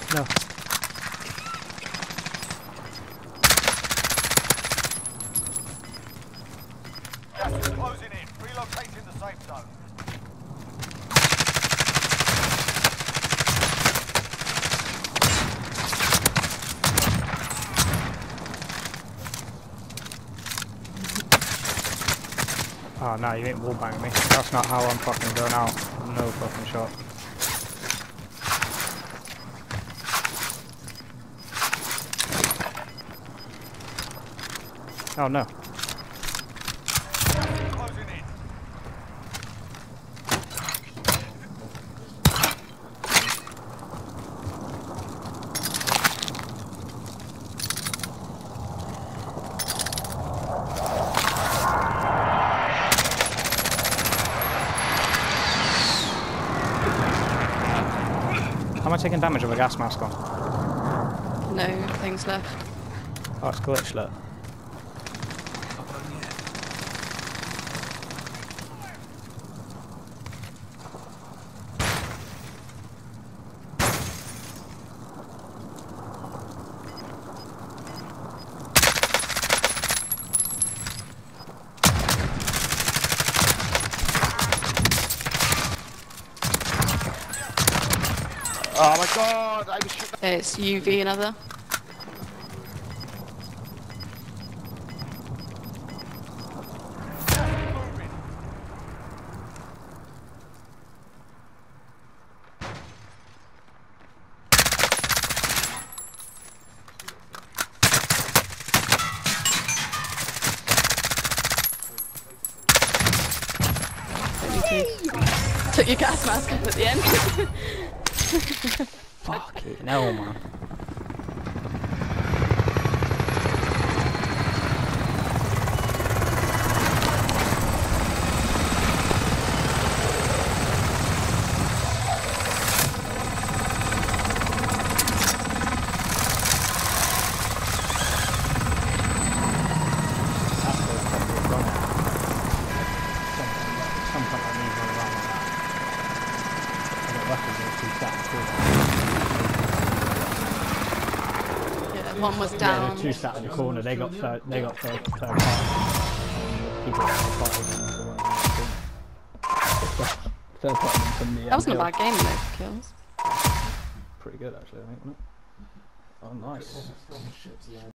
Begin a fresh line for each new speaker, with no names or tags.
No.
Gas is closing in. Relocating the safe zone.
Oh no, you ain't wallbanging me. That's not how I'm fucking going out. No fucking shot. Oh no.
Closing in.
Am I taking damage with a gas mask on?
No things left.
Oh, it's glitched, look.
Oh my god, I was shooting.
It's UV another.
Moving.
Took your gas mask up at the end.
Fucking hell, man.
Yeah, one was
Yeah,
down.
the two sat in the corner. They got third party. People third party from the.
That wasn't a bad game though, for kills.
Pretty good actually, I think, wasn't it? Oh, nice.